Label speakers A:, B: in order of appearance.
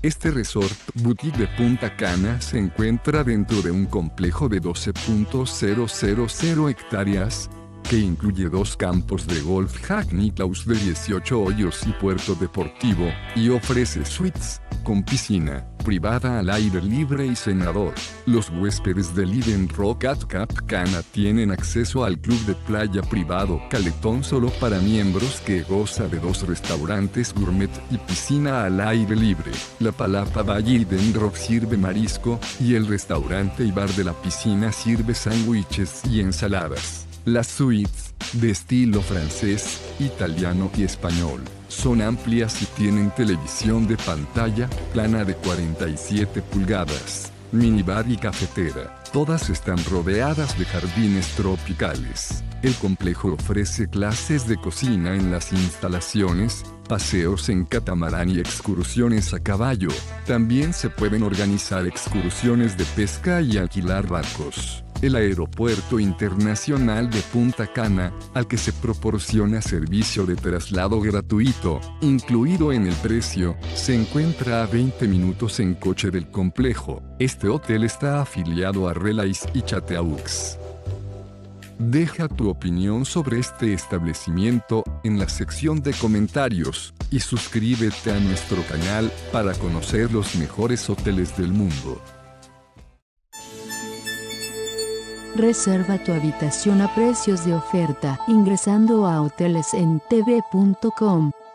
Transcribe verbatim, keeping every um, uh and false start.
A: Este resort boutique de Punta Cana se encuentra dentro de un complejo de doce punto cero cero cero hectáreas, que incluye dos campos de golf Hackney Claus de dieciocho hoyos y puerto deportivo, y ofrece suites, con piscina, privada al aire libre y cenador. Los huéspedes del Eden Rock at Cap Cana tienen acceso al club de playa privado Caletón solo para miembros, que goza de dos restaurantes gourmet y piscina al aire libre. La Palapa Bay Eden Rock sirve marisco, y el restaurante y bar de la piscina sirve sándwiches y ensaladas. Las suites, de estilo francés, italiano y español, son amplias y tienen televisión de pantalla plana de cuarenta y siete pulgadas, minibar y cafetera. Todas están rodeadas de jardines tropicales. El complejo ofrece clases de cocina en las instalaciones, paseos en catamarán y excursiones a caballo. También se pueden organizar excursiones de pesca y alquilar barcos. El Aeropuerto Internacional de Punta Cana, al que se proporciona servicio de traslado gratuito, incluido en el precio, se encuentra a veinte minutos en coche del complejo. Este hotel está afiliado a Relais y Chateaux. Deja tu opinión sobre este establecimiento en la sección de comentarios, y suscríbete a nuestro canal para conocer los mejores hoteles del mundo.
B: Reserva tu habitación a precios de oferta ingresando a hoteles en t v punto com.